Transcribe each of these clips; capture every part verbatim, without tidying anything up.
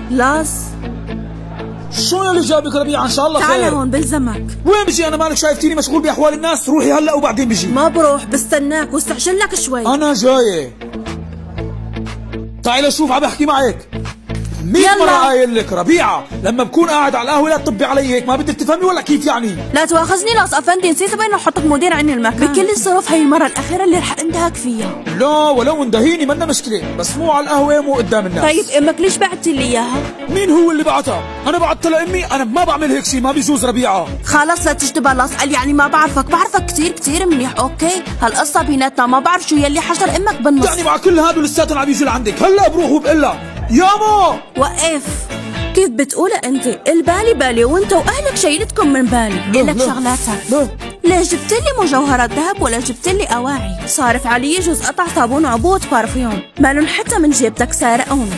لاز شو يلي جابك ربيعة؟ ان شاء الله خير. تعال هون بلزمك. وين بجي انا؟ مالك شايفتيني مشغول باحوال الناس؟ روحي هلا وبعدين بجي. ما بروح، بستناك واستعجل لك شوي. انا جاي. تعالي شوف عم بحكي معك. مية مرة قايل لك ربيعة لما بكون قاعد على القهوة لا تطبي علي هيك، ما بدك تفهمي ولا كيف يعني؟ لا تواخذني لاص افندي، نسيت بانه احطك مدير عن المكان. بكل الظروف هي المرة الأخيرة اللي رح اندهك فيها. لا ولو اندهيني منا مشكلة، بس مو على القهوة مو قدام الناس. طيب امك ليش بعتي لي اياها؟ مين هو اللي بعتها؟ أنا بعتها لأمي، أنا ما بعمل هيك شيء، ما بيجوز ربيعة. خلص لا تشتبه لاص، قال يعني ما بعرفك، بعرفك كثير كثير منيح، اوكي؟ هالقصة بيناتنا، ما بعرف شو يلي حشر امك بالنص. يعني مع كل هادول لساتهم عم يجوا لعندك، هلا بروح وبقلها ياما. وقف. كيف بتقولها انت؟ البالي بالي وانت واهلك شايلتكم من بالي. الك شغلاتك. ليش جبت لي مجوهرات ذهب ولا جبت لي اواعي؟ صارف علي جزء قطع صابون وعبوط بارفيوم، مالن حتى من جيبتك سارقون.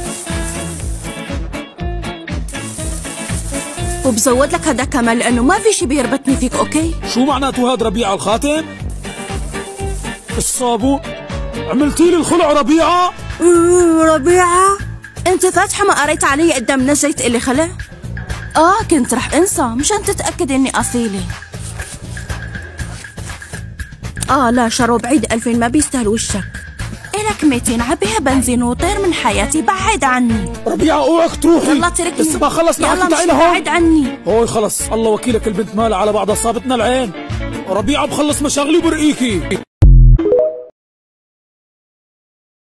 وبزود لك هذا كمان لانه ما في شي بيربطني فيك، اوكي؟ شو معناته هاد ربيعة؟ الخاتم؟ الصابون؟ عملتي لي الخلع ربيعة؟ ربيعة؟ انت فاتحة ما قريت علي قدام نجيت الي خلع؟ اه كنت رح انسى مشان تتأكد اني اصيلة. اه لا شرو بعيد ألفين، ما بيستاهل وشك. إلك ميتين عبيها بنزين وطير من حياتي، بعد عني. ربيعة اوعك تروحي. يلا تركني. لسه ما خلصنا حكي، تعالي هون. بعد عني. هوي خلص، الله وكيلك البنت مالها على بعضها، صابتنا العين. ربيعة بخلص مشاغلي وبرقيكي.